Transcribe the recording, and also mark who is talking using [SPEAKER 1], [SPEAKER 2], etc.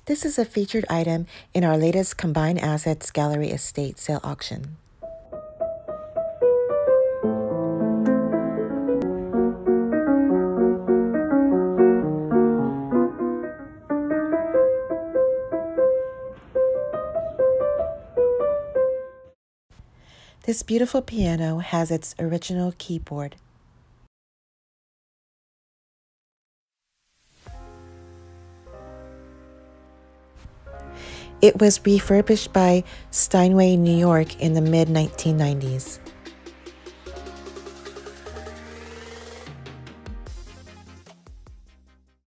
[SPEAKER 1] This is a featured item in our latest Combined Assets Gallery Estate sale auction. This beautiful piano has its original keyboard. It was refurbished by Steinway, New York in the mid-1990s.